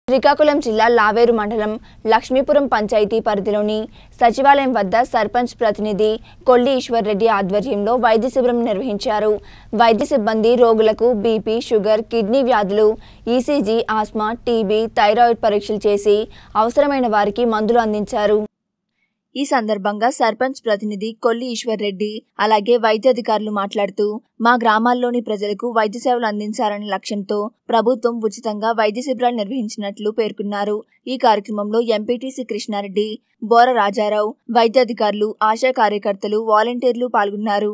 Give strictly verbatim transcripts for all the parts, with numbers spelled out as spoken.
శ్రీకాకుళం జిల్లా లావేరు మండలం లక్ష్మీపురం పంచాయతీ పరిధిలోని సచివాలయం వద్ద సర్పంచ్ ప్రతినిధి కొల్లి ఈశ్వర్ రెడ్డి ఆధ్వర్యంలో వైద్య శిబిరం నిర్వహించారు. వైద్య సిబ్బంది రోగులకు బీపీ, షుగర్, కిడ్నీ వ్యాధులు, ఈసీజీ, ఆస్మా, టీబీ, థైరాయిడ్ పరీక్షలు చేసి అవసరమైన వారికి మందులు అందించారు. ఈ సందర్భంగా సర్పంచ్ ప్రతినిధి కొల్లి ఈశ్వర్ రెడ్డి అలాగే వైద్య అధికారులు మాట్లాడుతూ మా గ్రామాల్లోని ప్రజలకు వైద్య సేవలు అందించాలనే లక్ష్యంతో ప్రభుత్వం ఉచితంగా వైద్య శిబిరాలు నిర్వహించినట్లు పేర్కొన్నారు. ఈ కార్యక్రమంలో ఎంపీటీసీ కృష్ణారెడ్డి, బోర రాజారావు, వైద్య అధికారులు, ఆశా కార్యకర్తలు, వాలంటీర్లు పాల్గొన్నారు.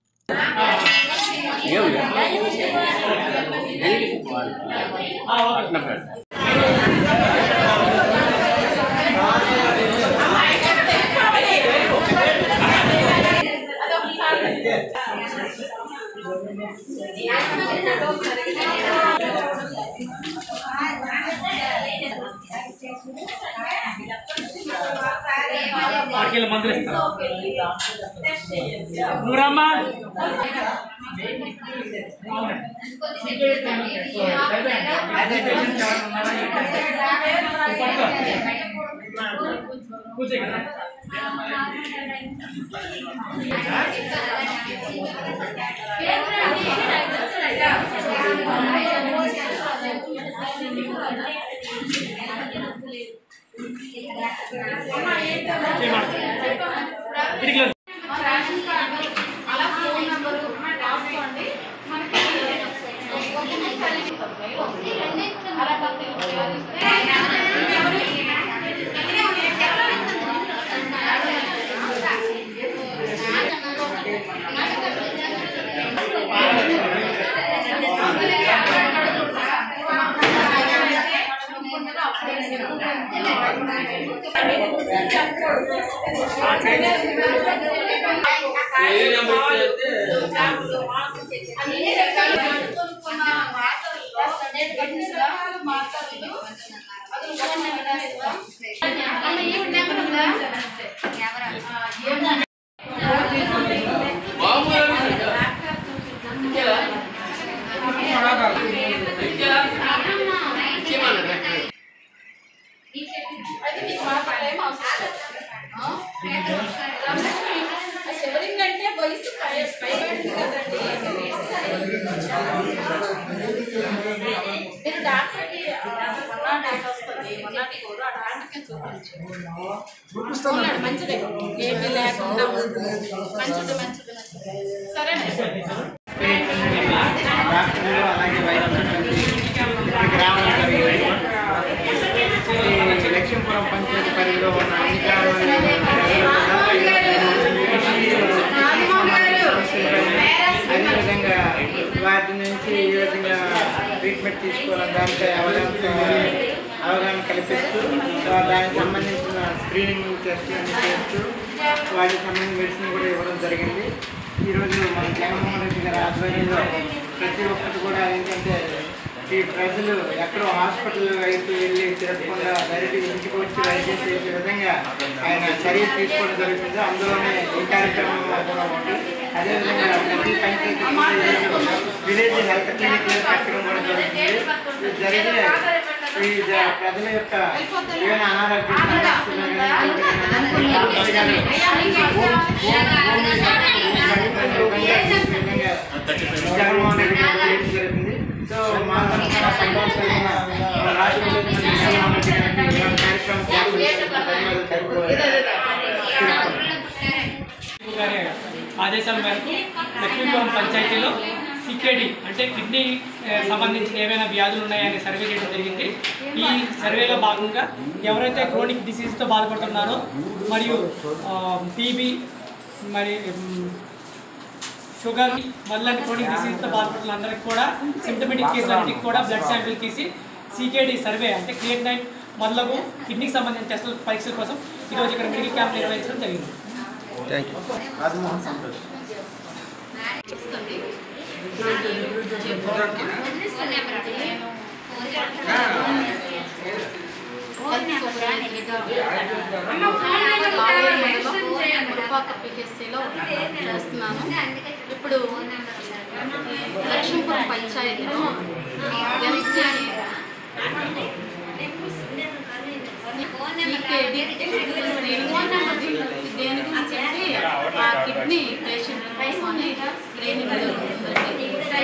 మంచిదే ఏమీ లేకుండా మంచిది మంచిది సరేనా లక్ష్మీపురం పంచాయతీ పరిధిలో ఉన్న అదేవిధంగా వాటి నుంచి ఏ విధంగా ట్రీట్మెంట్ తీసుకోవాలని దానిపై అవగాహన అవగాహన కల్పిస్తూ దానికి సంబంధించిన స్క్రీనింగ్ టెస్ట్ అన్ని చేస్తూ వాటికి సంబంధించిన మెడిసిన్ కూడా ఇవ్వడం జరిగింది. ఈరోజు మన జగన్మోహన్ రెడ్డి గారి ఆధ్వర్యంలో ప్రతి ఒక్కటి కూడా ఏంటంటే ఈ ప్రజలు ఎక్కడో హాస్పిటల్ వైపు వెళ్ళి తిరగకుండా డైరెక్ట్ ఇంటికి వచ్చి వైద్యం చేసే విధంగా ఆయన చర్యలు తీసుకోవడం జరుగుతుంది. అందులోనే ఈ కార్యక్రమం కూడా ఉంది. అదేవిధంగా ప్రతి పంచాయతీ విలేజ్ హెల్త్ క్లినిక్ పెట్టడం కూడా జరుగుతుంది. జరిగే ఈ ప్రజల యొక్క ఏమైనా అనారోగ్య జగన్మోహన్ రెడ్డి గారు చేయడం జరుగుతుంది. సో మా సంతోషంగా రాష్ట్ర ఆదేశాల మేరకు లక్ష్మీపురం పంచాయతీలో సికేడి అంటే కిడ్నీ సంబంధించిన ఏమైనా వ్యాధులు ఉన్నాయని సర్వే చేయడం జరిగింది. ఈ సర్వేలో భాగంగా ఎవరైతే క్రోనిక్ డిసీజ్తో బాధపడుతున్నారో మరియు టీబీ మరి షుగర్ మళ్ళీ క్రోనిక్ డిసీజ్తో బాధపడుతున్న అందరికి కూడా సిమ్టమెటిక్ కేసులన్నిటికి కూడా బ్లడ్ శాంపిల్ తీసి సికేడి సర్వే అంటే క్రియేటినైన్ మొదలగు కిడ్నీకి సంబంధించిన టెస్టుల పరీక్షల కోసం ఈరోజు ఇక్కడ మెడికల్ క్యాంప్ నిర్వహించడం జరిగింది. Thank you. రాజమోహన్ సంతోష్ పిఎస్సీలో చేస్తున్నాను. ఇప్పుడు లక్ష్మీపురం పంచాయతీలో దేని గురించి అంటే ఆ కిడ్నీ పేషెంట్ కోసమని స్క్రీనింగ్ జరుగుతుందండి.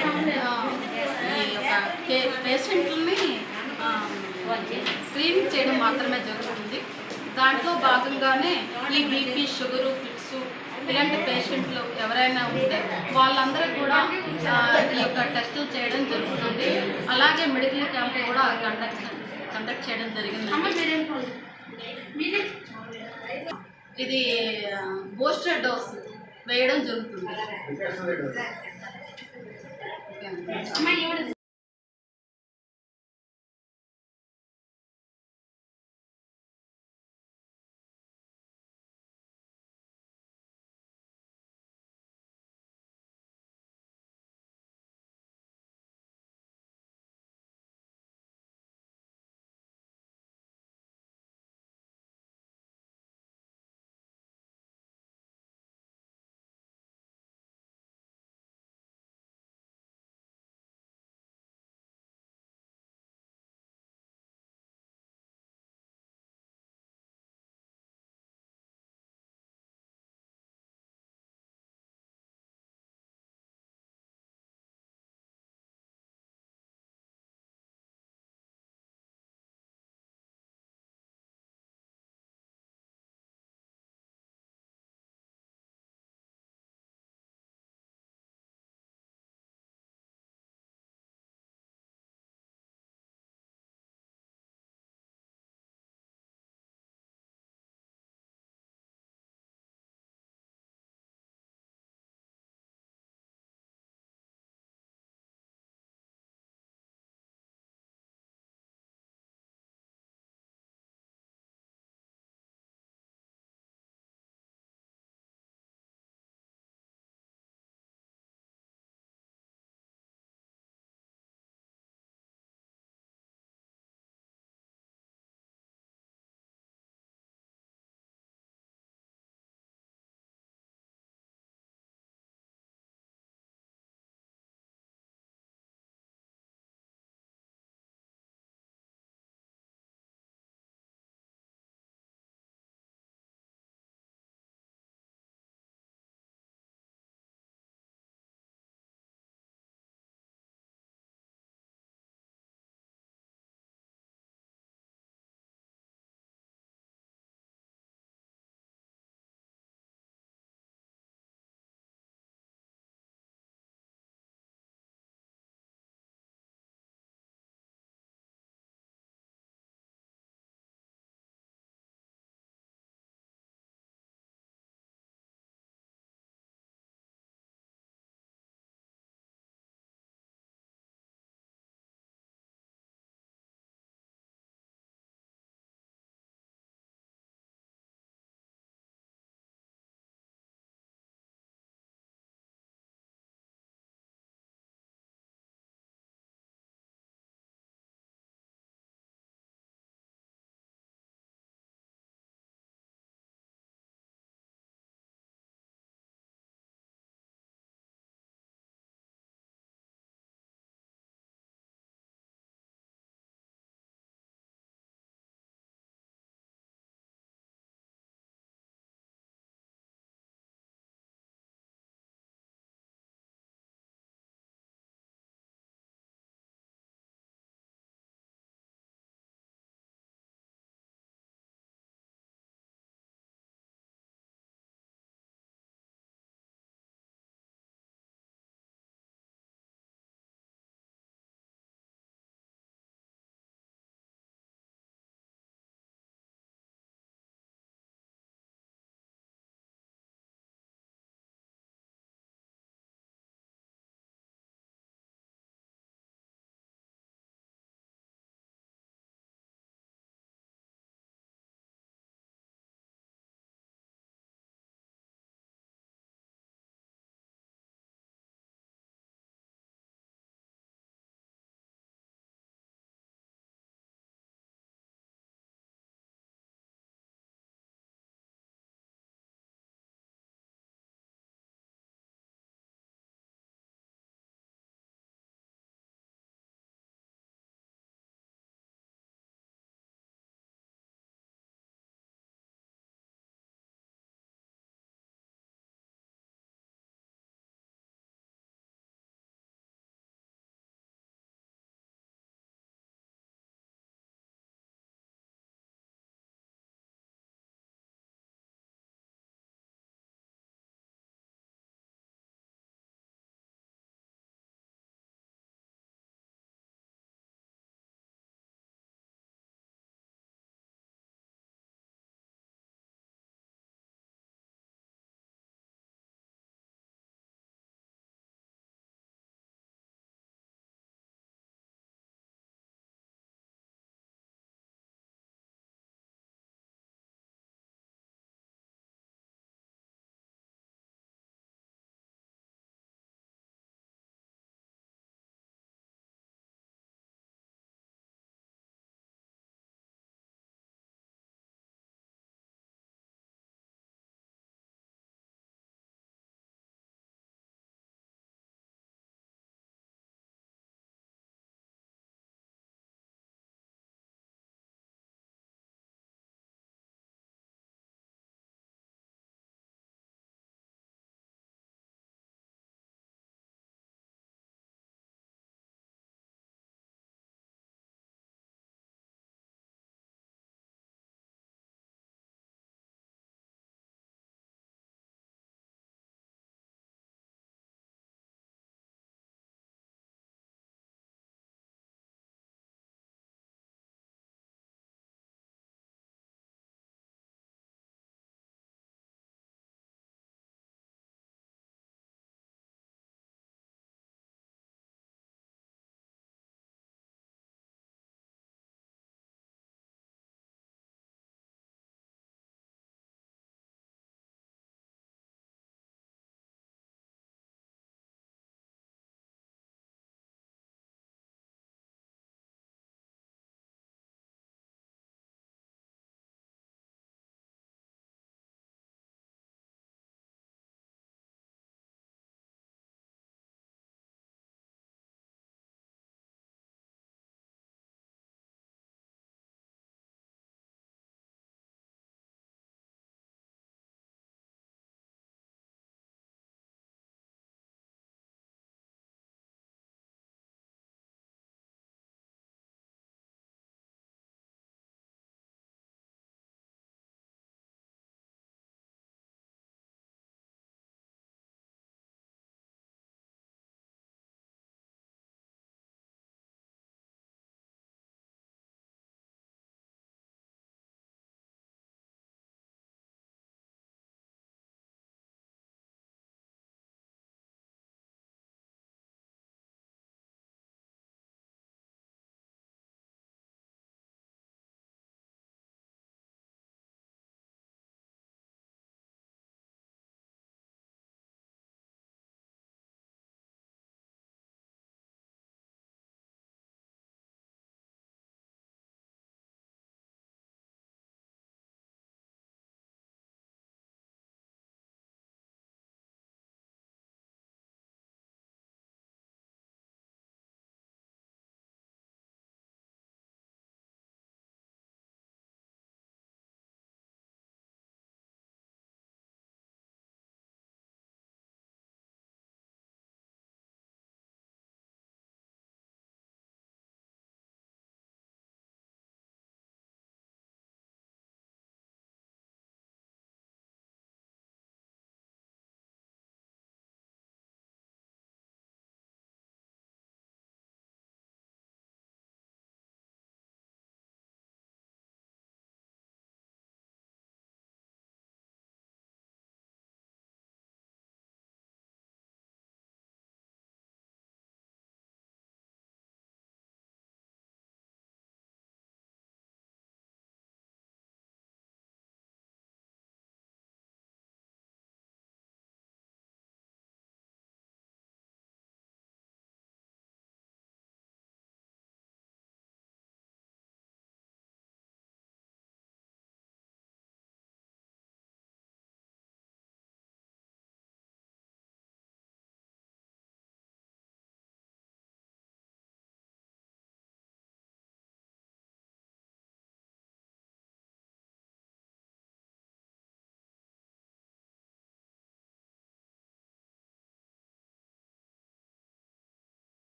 ఈ యొక్క పేషెంట్లని స్క్రీనింగ్ చేయడం మాత్రమే జరుగుతుంది. దాంట్లో భాగంగానే ఈ బీపీ, షుగరు, ఫిక్స్ ఇలాంటి పేషెంట్లు ఎవరైనా ఉంటే వాళ్ళందరూ కూడా ఈ యొక్క టెస్టులు చేయడం జరుగుతుంది. అలాగే మెడికల్ క్యాంప్ కూడా కండక్ట్ కండక్ట్ చేయడం జరిగింది. ఇది బూస్టర్ డోస్ వేయడం జరుగుతుంది.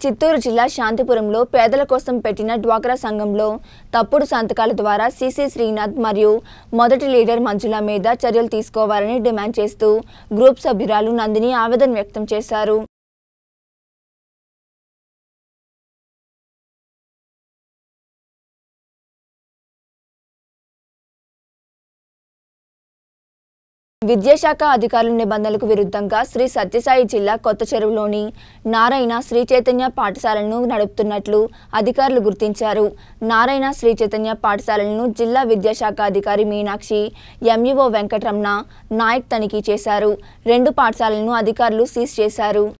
చిత్తూరు జిల్లా శాంతిపురంలో పేదల కోసం పెట్టిన డ్వాక్రా సంఘంలో తప్పుడు సంతకాల ద్వారా సిసి శ్రీనాథ్ మరియు మొదటి లీడర్ మంజుల మీద చర్యలు తీసుకోవాలని డిమాండ్ చేస్తూ గ్రూప్ సభ్యురాలు నందిని ఆవేదన వ్యక్తం చేశారు. విద్యాశాఖ అధికారుల నిబంధనలకు విరుద్ధంగా శ్రీ సత్యసాయి జిల్లా కొత్త చెరువులోని నారాయణ శ్రీ చైతన్య పాఠశాలను నడుపుతున్నట్లు అధికారులు గుర్తించారు. నారాయణ శ్రీ చైతన్య పాఠశాలను జిల్లా విద్యాశాఖ అధికారి మీనాక్షి, ఎంఈఓ వెంకటరమణ నాయక్ తనిఖీ చేశారు. రెండు పాఠశాలను అధికారులు సీజ్ చేశారు.